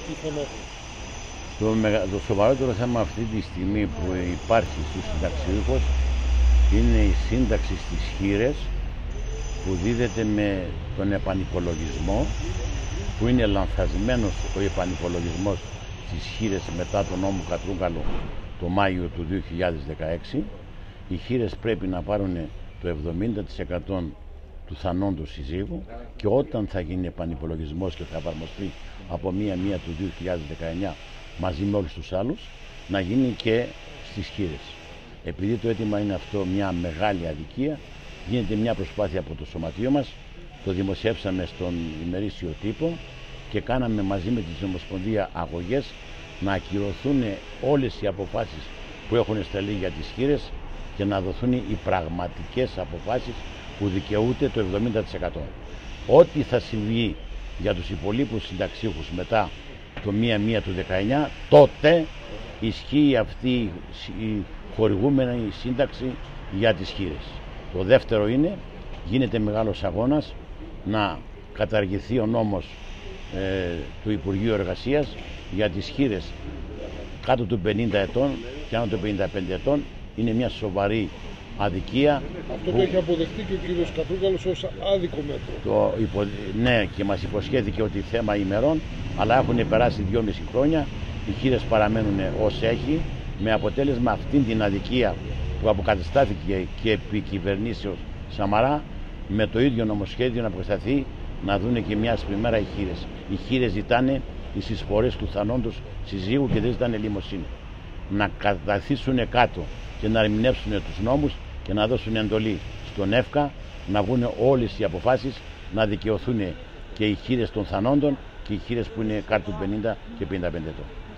τι θέμα έχουν? Το σοβαρότερο θέμα αυτή τη στιγμή που υπάρχει στους συνταξιούχους είναι η σύνταξη στις χήρες που δίδεται με τον επανυπολογισμό, που είναι λανθασμένος ο επανυπολογισμός στις χήρες μετά τον νόμο Κατρούγκαλο το Μάιο του 2016. Οι χήρες πρέπει να πάρουν το 70% του θανόντος συζύγου και όταν θα γίνει επανυπολογισμός και θα εφαρμοστεί από 1 του 2019 μαζί με όλους τους άλλους, να γίνει και στις χήρες. Επειδή το αίτημα είναι αυτό μια μεγάλη αδικία, γίνεται μια προσπάθεια από το σωματείο μας, το δημοσιεύσαμε στον ημερήσιο τύπο και κάναμε μαζί με τη Ομοσπονδία αγωγές να ακυρωθούν όλες οι αποφάσεις που έχουν σταλεί για τις χήρες και να δοθούν οι πραγματικές αποφάσεις που δικαιούται το 70%. Ό,τι θα συμβεί για τους υπολείπους συνταξίχους μετά το 1 του 19, τότε ισχύει αυτή η χορηγούμενη σύνταξη για τις χήρες. Το δεύτερο είναι, γίνεται μεγάλος αγώνας να καταργηθεί ο νόμος του Υπουργείου Εργασίας για τις χήρες κάτω των 50 ετών και άνω των 55 ετών. Είναι μια σοβαρή αδικία. Αυτό το έχει αποδεχτεί και ο κύριος Κατρούγκαλος ως άδικο μέτρο. Ναι, και μας υποσχέθηκε ότι θέμα ημερών, αλλά έχουν περάσει 2,5 χρόνια, οι χήρες παραμένουν ως έχει, με αποτέλεσμα αυτήν την αδικία που αποκαταστάθηκε και επί κυβερνήσεως Σαμαρά, με το ίδιο νομοσχέδιο να προσταθεί να δούνε και μια σπημέρα οι χήρες. Οι χήρες ζητάνε τις εισφορές του θανόντος συζύγου και δεν ζητάνε λιμοσύνη. Να καθίσουν κάτω και να ερμηνεύσουν τους νόμους και να δώσουν εντολή στον ΕΦΚΑ να βγουν όλες οι αποφάσεις, να δικαιωθούν και οι χήρες των θανόντων και οι χήρες που είναι κάτω του 50 και 55 ετών.